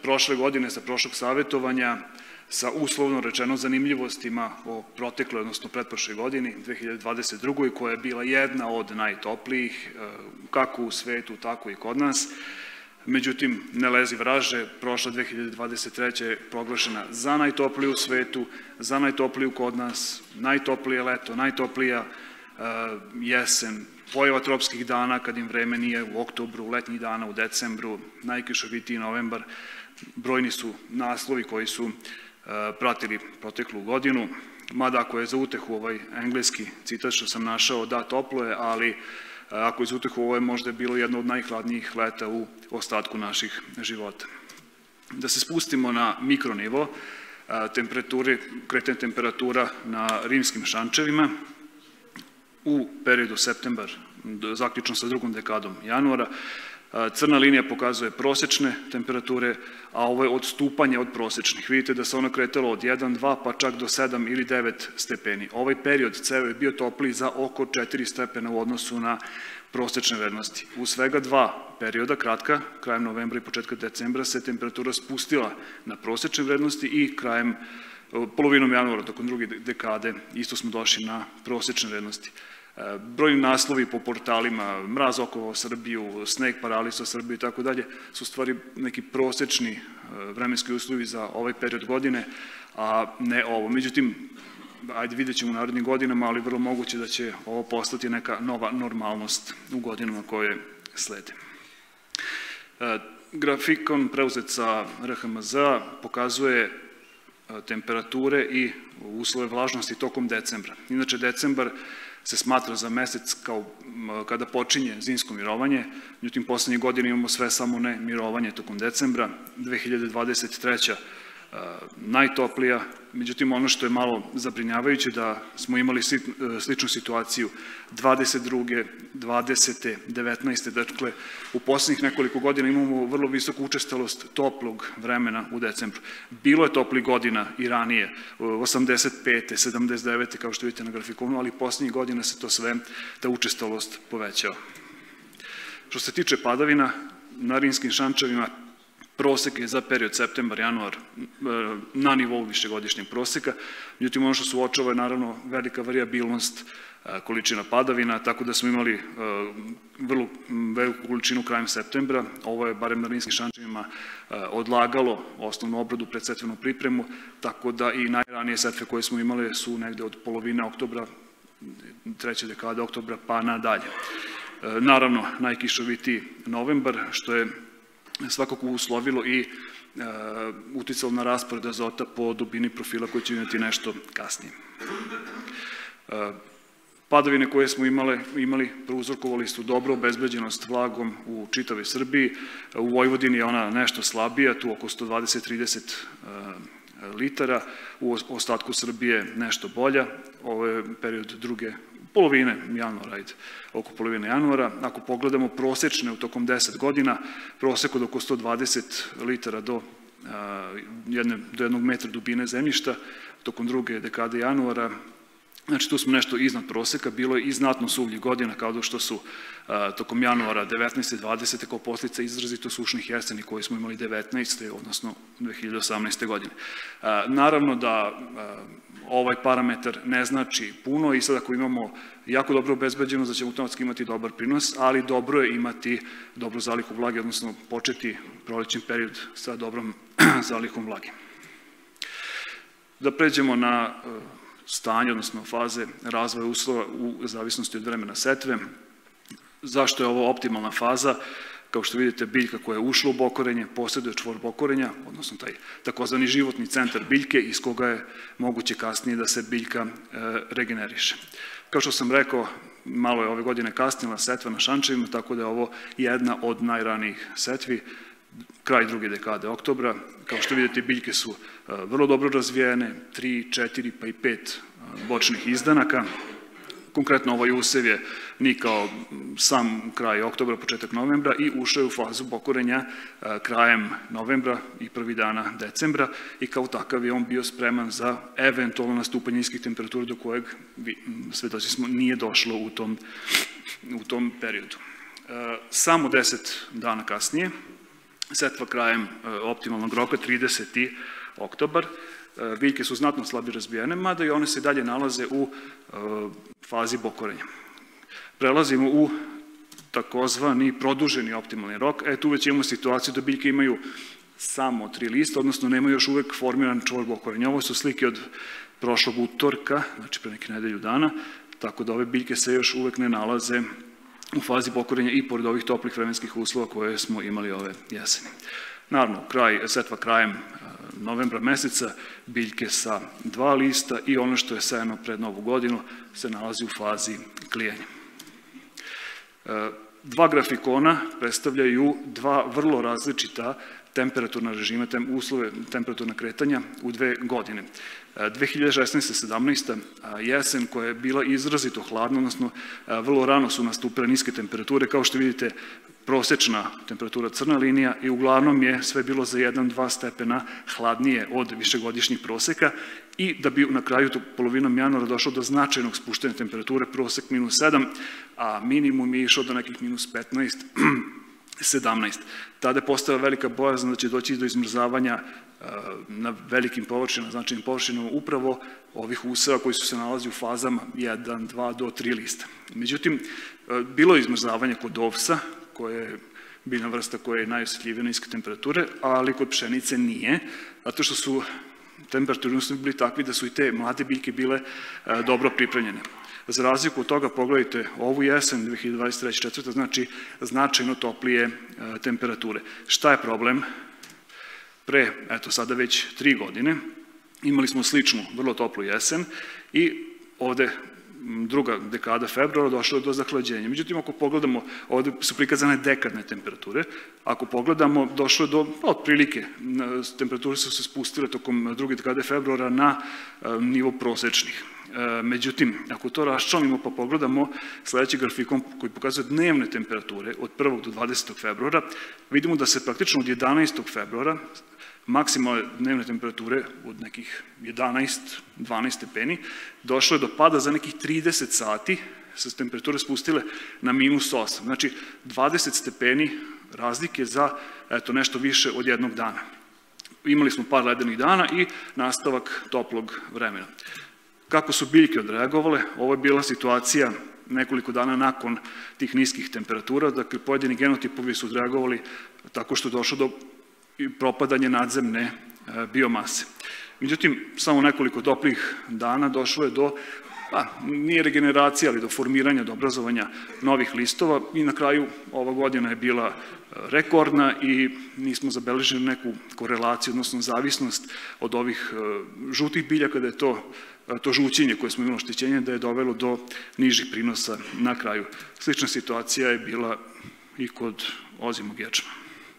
prošle godine, sa prošlog savjetovanja, sa uslovno rečeno zanimljivostima o protekloj, odnosno pretprošloj godini, 2022. koja je bila jedna od najtoplijih, kako u svetu, tako i kod nas. Međutim, ne lezi vraže, prošla 2023. je proglašena za najtopliju u svetu, za najtopliju kod nas, najtoplije leto, najtoplija jesen, pojava tropskih dana kad im vreme nije u oktobru, letnjih dana u decembru, najkišovitiji novembar. Brojni su naslovi koji su pratili proteklu godinu, mada ako je za utehu ovaj engleski citat što sam našao, da, toplo je, ali ako je za utehu, ovo je možda bilo jedno od najhladnijih leta u ostatku naših života. Da se spustimo na mikronivo, kretanje temperatura na rimskim šančevima u periodu septembar, zaključno sa drugom dekadom januara. Crna linija pokazuje prosečne temperature, a ovo je odstupanje od prosečnih. Vidite da se ono kretalo od 1, 2, pa čak do 7 ili 9 stepeni. Ovaj period ceo je bio topliji za oko 4 stepena u odnosu na prosečne vrednosti. U svega dva perioda, kratka, krajem novembra i početka decembra, se temperatura spustila na prosečne vrednosti i polovinom januara, tokom druge dekade, isto smo došli na prosečne vrednosti. Brojni naslovi po portalima, mraz okovao Srbiju, sneg paralisao Srbiju i tako dalje, su stvari neki prosečni vremenski uslovi za ovaj period godine, a ne ovo. Međutim, ajde vidjet ćemo u narednim godinama, ali vrlo moguće da će ovo postati neka nova normalnost u godinama koje slede. Grafikon preuzet sa RHMZ pokazuje temperature i uslove vlažnosti tokom decembra. Inače, decembar se smatra za mesec kao kada počinje zimsko mirovanje, međutim, poslednje godine imamo sve samo ne mirovanje tokom decembra, 2023. najtoplija, međutim, ono što je malo zabrinjavajuće da smo imali sličnu situaciju 22. 20. 19. Dakle, u poslednjih nekoliko godina imamo vrlo visoku učestalost toplog vremena u decembru. Bilo je toplih godina i ranije, 85. 79. kao što vidite na grafikonu, ali poslednjih godina se to sve, ta učestalost povećava. Što se tiče padavina, na rimskim šančevima prosek je za period septembar-januar na nivou višegodišnjeg proseka, međutim ono što se uočava je naravno velika varijabilnost količina padavina, tako da smo imali vrlo veliku količinu krajem septembra. Ovo je, barem na rimskim šančevima, odlagalo osnovnu obradu pred setvenu pripremu, tako da i najranije setve koje smo imali su negde od polovine oktobra, treće dekade oktobra pa nadalje. Naravno, najkišovitiji novembar, što je svakako uslovilo i uticalo na raspored azota po dubini profila koji će imati nešto kasnije. Padavine koje smo imali prouzrokovali su dobro obezbeđenost vlagom u čitavoj Srbiji. U Vojvodini je ona nešto slabija, tu oko 120-30 litara, u ostatku Srbije nešto bolja. Ovo je period druge polovine januara, oko polovine januara. Ako pogledamo prosečne u tokom 10 godina, prosek od oko 120 litara do jednog metra dubine zemljišta, tokom druge dekade januara, znači tu smo nešto iznad proseka, bilo je i znatno suvljih godina kao što su tokom januara 19. 20. kao posljedica izrazito sušnih jeseni koje smo imali 19. odnosno 2018. godine. Naravno da ovaj parametar ne znači puno i sad ako imamo jako dobro obezbeđenost da ćemo automatski imati dobar prinos, ali dobro je imati dobru zalihu vlage, odnosno početi prolećni period sa dobrom zalihom vlage. Da pređemo na stanje, odnosno faze razvoja uslova u zavisnosti od vremena setve. Zašto je ovo optimalna faza? Kao što vidite, biljka koja je ušla u bokorenje posjeduje čvor bokorenja, odnosno taj takozvani životni centar biljke iz koga je moguće kasnije da se biljka regeneriše. Kao što sam rekao, malo je ove godine kasnila setva na šančevima, tako da je ovo jedna od najranijih setvi, kraj druge dekade oktobra. Kao što vidite, biljke su vrlo dobro razvijene, 3, 4 pa i 5 bočnih izdanaka. Konkretno ovaj usev je nikao sam kraj oktobra, početak novembra i ušao je u fazu bokorenja krajem novembra i prvi dana decembra i kao takav je on bio spreman za eventualno nastupanje niskih temperatura do kojeg, svedoci smo, nije došlo u tom periodu. Samo 10 dana kasnije, setva krajem optimalnog roka, 30. oktobar. Biljke su znatno slabije razbijene, mada i one se dalje nalaze u fazi bokorenja. Prelazimo u takozvani produženi optimalni rok. Tu već imamo situaciju da biljke imaju samo 3 lista, odnosno nemaju još uvek formiran čvor bokorenja. Ovo su slike od prošlog utorka, znači pre neke nedelju dana, tako da ove biljke se još uvek ne nalaze u fazi bokorenja i pored ovih toplih vremenskih uslova koje smo imali ove jeseni. Naravno, setva krajem novembra meseca, biljke sa 2 lista i ono što je sejano pred Novu godinu se nalazi u fazi klijenja. Dva grafikona predstavljaju dva vrlo različita temperaturna režima, uslove temperaturna kretanja u 2 godine. 2016-17. jesen koja je bila izrazito hladna, odnosno vrlo rano su nastupile niske temperature, kao što vidite prosečna temperatura crna linija i uglavnom je sve bilo za 1-2 stepena hladnije od višegodišnjih proseka i da bi na kraju polovinom januara došlo do značajnog spuštanja temperature, prosek -7, a minimum je išao do nekih -15, 17. Tada je postala velika bojazan da će doći do izmrzavanja na velikim površinama, značajnim površinama, upravo ovih useva koji su se nalazi u fazama 1, 2 do 3 lista. Međutim, bilo je izmrzavanje kod ovsa, koja je biljna vrsta koja je najosjetljivija na niske temperature, ali kod pšenice nije, zato što su temperaturni uslovi bili takvi da su i te mlade biljke bile dobro pripremljene. Za razliku od toga, pogledajte ovu jesen 2023-2024, znači značajno toplije temperature. Šta je problem? Pre, eto sada već 3 godine, imali smo sličnu, vrlo toplu jesen i ovde druga dekada februara došlo je do zahlađenja. Međutim, ako pogledamo, ovde su prikazane dekadne temperature, ako pogledamo, došlo je do otprilike, temperature su se spustile tokom druge dekade februara na nivo prosečnih. Međutim, ako to raščlanimo pa pogledamo sledeći grafikon koji pokazuje dnevne temperature od 1. do 20. februara, vidimo da se praktično od 11. februara maksimalne dnevne temperature od nekih 11-12 stepeni došlo je do pada za nekih 30 sati, se temperature spustile na -8. Znači, 20 stepeni razlike za nešto više od jednog dana. Imali smo par ledenih dana i nastavak toplog vremena. Kako su biljke odreagovale? Ovo je bila situacija nekoliko dana nakon tih niskih temperatura, dakle pojedini genotipovi su odreagovali tako što je došlo do propadanja nadzemne biomase. Međutim, samo nekoliko toplih dana došlo je do, nije regeneracija, ali do formiranja, do obrazovanja novih listova i na kraju ova godina je bila rekordna i nismo zabeležili neku korelaciju, odnosno zavisnost od ovih žutih biljaka, da je to žućenje koje smo imali oštećenje, da je dovelo do nižih prinosa na kraju. Slična situacija je bila i kod ozimog ječma.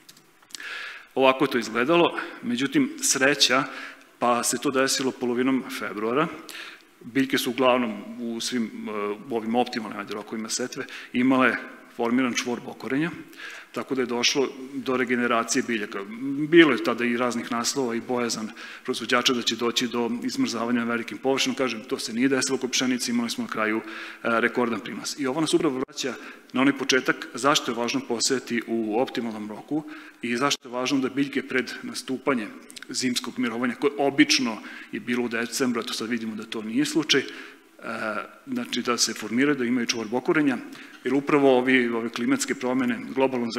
Ovako je to izgledalo, međutim sreća, pa se to desilo polovinom februara. Biljke su uglavnom u svim ovim optimalnim rokovima setve imale formiran čvor bokorenja, tako da je došlo do regeneracije biljaka. Bilo je tada i raznih naslova i bojazan proizvođača da će doći do izmrzavanja na velikim površinama. Kažem, to se nije desilo kod pšenice, imali smo na kraju rekordan prinos. I ovo nas upravo vraća na onaj početak zašto je važno posejati u optimalnom roku i zašto je važno da biljke pred nastupanje zimskog mirovanja, koje obično je bilo u decembru, a to sad vidimo da to nije slučaj, znači da se formiraju, da imaju čvor bokorenja, jer upravo ove klimatske promene, globalno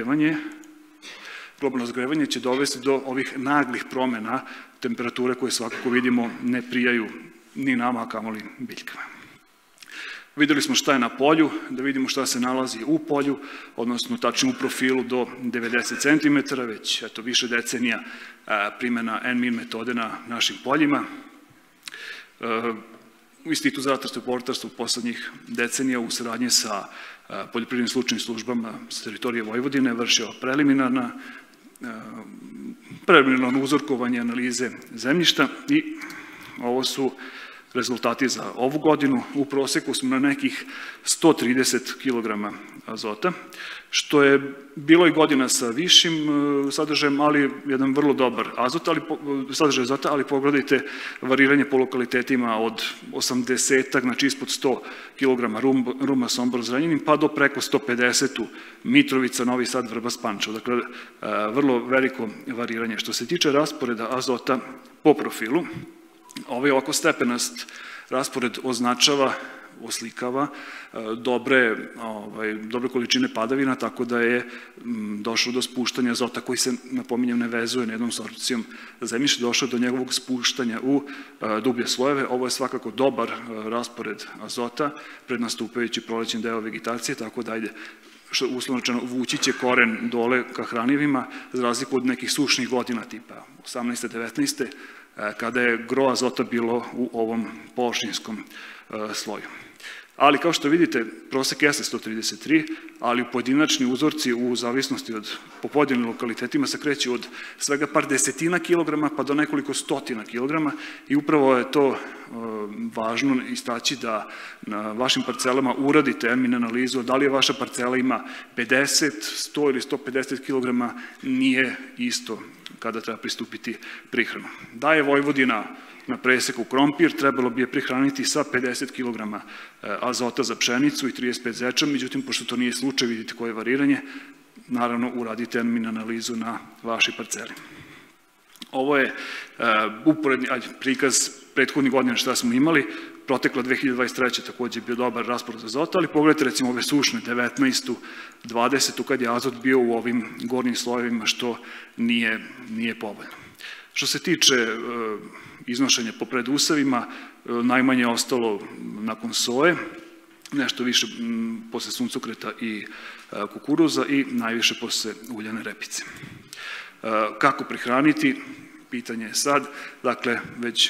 zagrevanje će dovesti do ovih naglih promena temperature koje svakako vidimo ne prijaju ni nama, a kamoli biljkama. Videli smo šta je na polju, da vidimo šta se nalazi u polju, odnosno tačno u profilu do 90 cm, već više decenija primjena NMIN metode na našim poljima. Institut za ratarstvo i povrtarstvo poslednjih decenija u saradnji sa poljoprivrednim stručnim službama sa teritorije Vojvodine vršio preliminarno uzorkovanje analize zemljišta i ovo su rezultati za ovu godinu. U proseku smo na nekih 130 kg azota, što je bilo i godina sa višim sadržajem, ali jedan vrlo dobar sadržaj azota, ali pogledajte variranje po lokalitetima od 80, znači ispod 100 kg Ruma, Sombor, Zrenjanin, pa do preko 150 Mitrovica, Novi Sad, Vrbas, Pančevo. Dakle, vrlo veliko variranje. Što se tiče rasporeda azota po profilu, ovaj ovako stepenast raspored oslikava dobre količine padavina, tako da je došlo do spuštanja azota koji se, napominjem, ne vezuje jednom sorpcijom zemljišta, došlo do njegovog spuštanja u dublje slojeve. Ovo je svakako dobar raspored azota pred nastupajući prolećni deo vegetacije, tako da ajde, uslovno rečeno, vući će koren dole ka hranjivima, za razliku od nekih sušnih godina tipa 18. 19. kada je gro azota bilo u ovom površinskom sloju. Ali kao što vidite, prosek jeste 133, ali pojedinačni uzorci u zavisnosti po pojedinim lokalitetima se kreću od svega par desetina kilograma pa do nekoliko stotina kilograma i upravo je to važno istaći da na vašim parcelama uradite NMIN analizu, da li je vaša parcela ima 50, 100 ili 150 kilograma, nije isto kada treba pristupiti prihranu. Da je Vojvodina na preseku krompir, trebalo bi je prihraniti sa 50 kg azota za pšenicu i 35 zeča, međutim, pošto to nije slučaj, vidite koje je variranje, naravno uradite NMIN analizu na vašoj parceli. Ovo je uporedni prikaz prethodnih godina šta smo imali. Protekla 2023. takođe je bio dobar raspored azota, ali pogledajte recimo ove sušne 19. 20. kad je azot bio u ovim gornjim slojevima, što nije povoljno. Što se tiče iznošenja po predusevima, najmanje je ostalo nakon soje, nešto više posle suncokreta i kukuruza i najviše posle uljane repice. Kako prihraniti? Pitanje je sad, dakle, već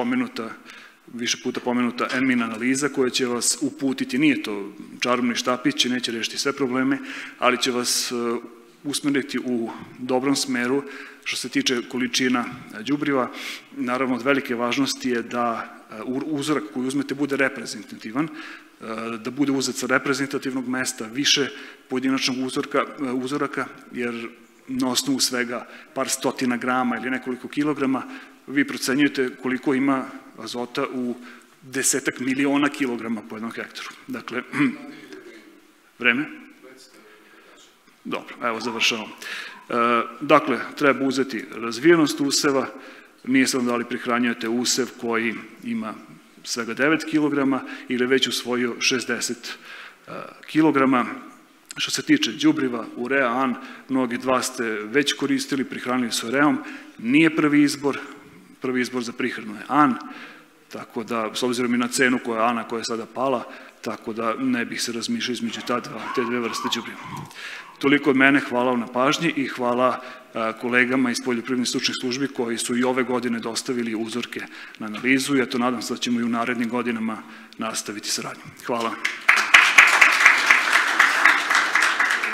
više puta pomenuta NMIN analiza koja će vas uputiti, nije to čarobni štapić, neće rešiti sve probleme, ali će vas usmeriti u dobrom smeru što se tiče količina đubriva. Naravno, od velike važnosti je da uzorak koji uzmete bude reprezentativan, da bude uzet sa reprezentativnog mesta, više pojedinačnog uzoraka, jer na osnovu svega par stotina grama ili nekoliko kilograma vi procenjujete koliko ima azota u 10 miliona kilograma po jednom hektaru. Dakle, vreme? Dobro, evo završavam. Dakle, treba uzeti razvijenost useva, nije sad da li prihranjujete usev koji ima svega 9 kilograma ili već usvojio 60 kilograma. Što se tiče đubriva, urea, an, mnogi dva ste već koristili, prihranili s ureom, nije prvi izbor za prihranu je an, tako da, s obzirom i na cenu koja je ana, koja je sada pala, tako da ne bih se razmišljao između te dve vrste đubriva. Toliko od mene, hvala vam na pažnji i hvala kolegama iz poljoprivrednih stručnih službi koji su i ove godine dostavili uzorke na analizu i eto nadam se da ćemo i u narednim godinama nastaviti saradnju. Hvala.